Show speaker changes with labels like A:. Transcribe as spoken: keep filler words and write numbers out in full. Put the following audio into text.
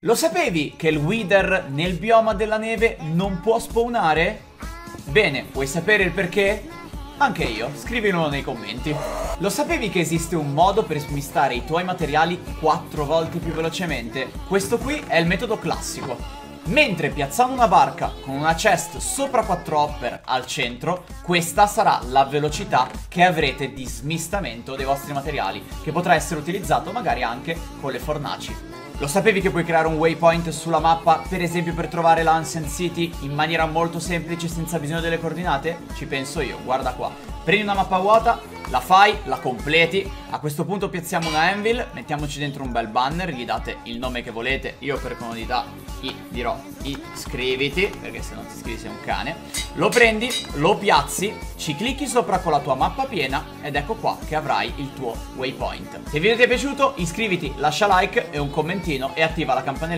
A: Lo sapevi che il Wither nel bioma della neve non può spawnare? Bene, vuoi sapere il perché? Anche io, scrivilo nei commenti. Lo sapevi che esiste un modo per smistare i tuoi materiali quattro volte più velocemente? Questo qui è il metodo classico. Mentre piazzando una barca con una chest sopra quattro hopper al centro, questa sarà la velocità che avrete di smistamento dei vostri materiali, che potrà essere utilizzato magari anche con le fornaci. Lo sapevi che puoi creare un waypoint sulla mappa, per esempio per trovare l'Ancient City in maniera molto semplice senza bisogno delle coordinate? Ci penso io, guarda qua. Prendi una mappa vuota, la fai, la completi. A questo punto piazziamo una anvil, mettiamoci dentro un bel banner, gli date il nome che volete. Io per comodità gli dirò iscriviti, perché se non ti iscrivi sei un cane. Lo prendi, lo piazzi, ci clicchi sopra con la tua mappa piena ed ecco qua che avrai il tuo waypoint. Se il video ti è piaciuto iscriviti, lascia like e un commentino e attiva la campanella